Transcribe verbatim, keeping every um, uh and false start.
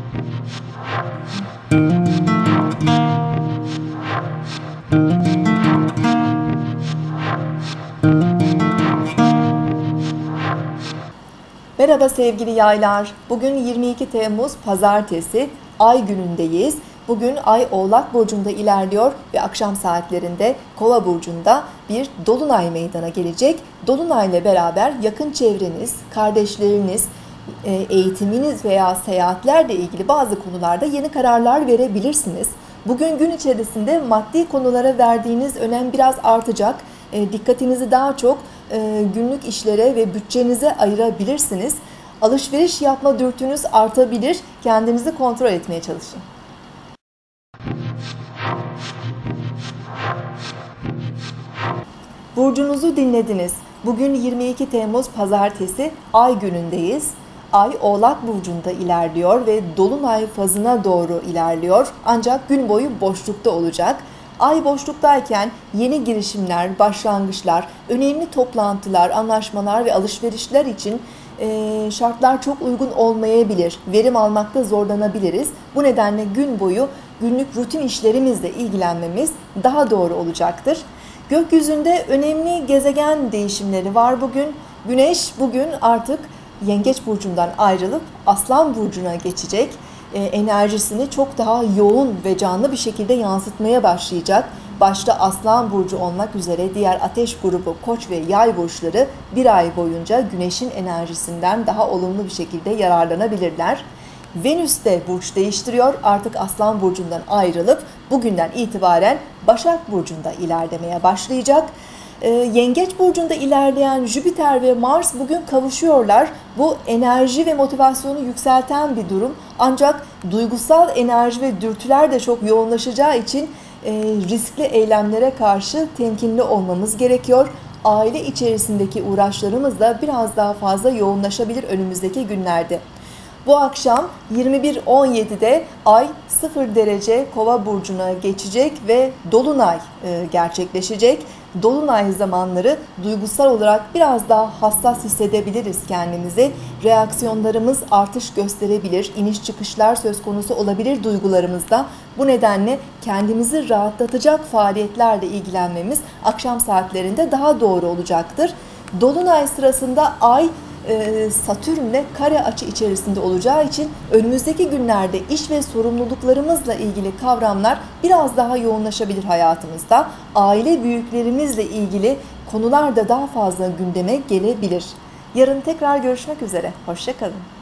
Merhaba sevgili yaylar. Bugün yirmi iki Temmuz Pazartesi, Ay günündeyiz. Bugün Ay Oğlak Burcu'nda ilerliyor ve akşam saatlerinde Kova Burcu'nda bir Dolunay meydana gelecek. Dolunay ile beraber yakın çevreniz, kardeşleriniz, eğitiminiz veya seyahatlerle ilgili bazı konularda yeni kararlar verebilirsiniz. Bugün gün içerisinde maddi konulara verdiğiniz önem biraz artacak. Dikkatinizi daha çok günlük işlere ve bütçenize ayırabilirsiniz. Alışveriş yapma dürtünüz artabilir. Kendinizi kontrol etmeye çalışın. Burcunuzu dinlediniz. Bugün yirmi iki Temmuz Pazartesi, Ay günündeyiz. Ay Oğlak Burcu'nda ilerliyor ve Dolunay fazına doğru ilerliyor. Ancak gün boyu boşlukta olacak. Ay boşluktayken yeni girişimler, başlangıçlar, önemli toplantılar, anlaşmalar ve alışverişler için e, şartlar çok uygun olmayabilir. Verim almakta zorlanabiliriz. Bu nedenle gün boyu günlük rutin işlerimizle ilgilenmemiz daha doğru olacaktır. Gökyüzünde önemli gezegen değişimleri var bugün. Güneş bugün artık Yengeç Burcu'ndan ayrılıp Aslan Burcu'na geçecek. E, enerjisini çok daha yoğun ve canlı bir şekilde yansıtmaya başlayacak. Başta Aslan Burcu olmak üzere diğer ateş grubu Koç ve Yay burçları bir ay boyunca Güneş'in enerjisinden daha olumlu bir şekilde yararlanabilirler. Venüs de burç değiştiriyor. Artık Aslan Burcu'ndan ayrılıp bugünden itibaren Başak Burcu'nda ilerlemeye başlayacak. Yengeç Burcu'nda ilerleyen Jüpiter ve Mars bugün kavuşuyorlar. Bu enerji ve motivasyonu yükselten bir durum. Ancak duygusal enerji ve dürtüler de çok yoğunlaşacağı için riskli eylemlere karşı temkinli olmamız gerekiyor. Aile içerisindeki uğraşlarımız da biraz daha fazla yoğunlaşabilir önümüzdeki günlerde. Bu akşam yirmi bir on yedi'de Ay sıfır derece Kova Burcu'na geçecek ve Dolunay gerçekleşecek. Dolunay zamanları duygusal olarak biraz daha hassas hissedebiliriz kendimizi. Reaksiyonlarımız artış gösterebilir, iniş çıkışlar söz konusu olabilir duygularımızda. Bu nedenle kendimizi rahatlatacak faaliyetlerle ilgilenmemiz akşam saatlerinde daha doğru olacaktır. Dolunay sırasında Ay Satürn'le kare açı içerisinde olacağı için önümüzdeki günlerde iş ve sorumluluklarımızla ilgili kavramlar biraz daha yoğunlaşabilir hayatımızda. Aile büyüklerimizle ilgili konular da daha fazla gündeme gelebilir. Yarın tekrar görüşmek üzere. Hoşça kalın.